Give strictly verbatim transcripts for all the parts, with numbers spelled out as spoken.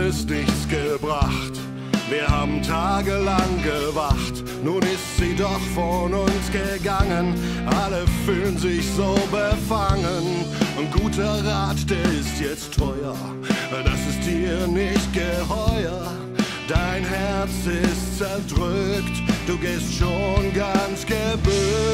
es nichts gebracht. Wir haben tagelang gewacht, nun ist sie doch von uns gegangen. Alle fühlen sich so befangen. Ein guter Rat, der ist jetzt teuer, das ist dir nicht geheuer. Dein Herz ist zerdrückt, du gehst schon ganz gebückt.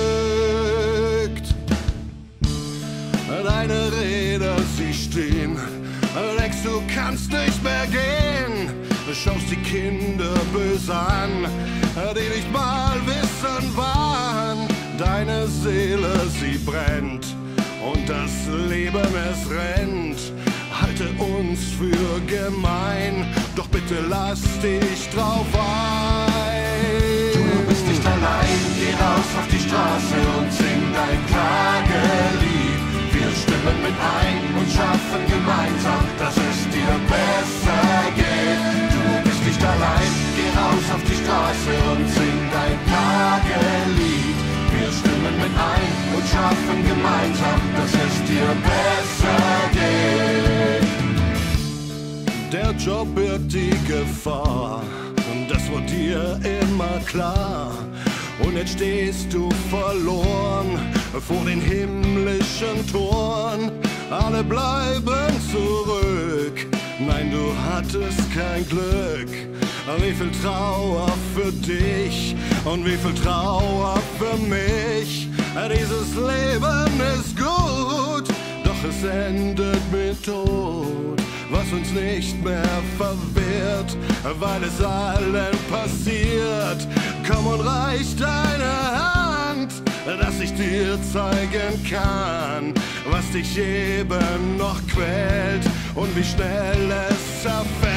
Deine Räder, sie stehen, denkst du kannst nicht mehr gehen. Schaust die Kinder böse an, die nicht mal wissen wann. Deine Seele, sie brennt und das Leben, es rennt. Halte uns für gemein, doch bitte lass dich drauf ein. Du bist nicht allein, geh raus auf die Straße und sing dein Klagelied. Wir stimmen mit ein und schaffen gemeinsam, dass es dir besser geht. Du bist nicht allein, geh raus auf die Straße und sing dein Klagelied. Wir stimmen mit ein und schaffen gemeinsam, dass es dir besser geht. Der Job birgt die Gefahr, das wird dir immer klar. Und jetzt stehst du verloren vor den himmlischen Toren. Alle bleiben zurück, nein, du hattest kein Glück. Wie viel Trauer für dich und wie viel Trauer für mich. Dieses Leben ist gut, doch es endet mit Tod. Was uns nicht mehr verwehrt, weil es allen passiert. Komm und reich deine Hand, dass ich dir zeigen kann, was dich eben noch quält und wie schnell es zerfällt.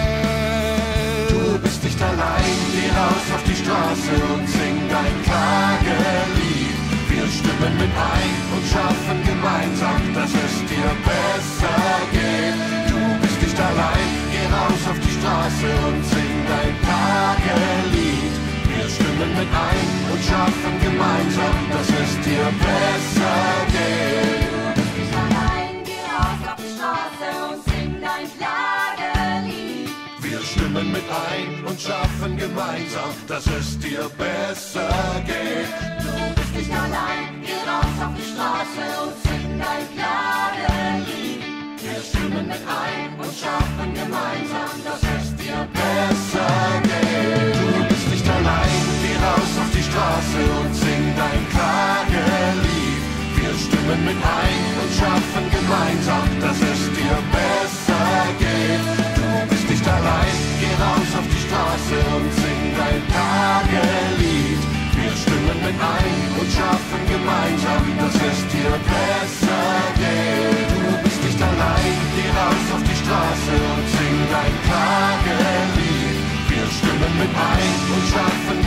Du bist nicht allein, geh raus auf die Straße und sing dein Klagelied. Wir stimmen mit ein und schaffen gemeinsam, dass es dir besser geht. Du bist nicht allein, geh raus auf die Straße und sing dein Klagelied. Wir stimmen mit ein und schaffen gemeinsam, dass es dir besser geht. Du bist nicht allein, geh raus auf die Straße und sing dein Klagelied. Wir stimmen mit ein und schaffen gemeinsam, dass es dir besser geht. Du bist nicht allein, geh raus auf die Straße und sing dein Klagelied. Wir stimmen mit ein und schaffen gemeinsam, dass es dir besser geht. Du bist nicht allein, geh raus auf die Straße und sing dein Klagelied. Wir stimmen mit ein und schaffen gemeinsam, dass es dir besser geht. Du bist nicht allein, geh raus auf die Straße und sing dein Klagelied. Wir stimmen mit ein und schaffen gemeinsam, dass es dir besser geht. Du bist nicht allein, geh raus auf die Straße und sing dein Klagelied. Wir stimmen mit ein und schaffen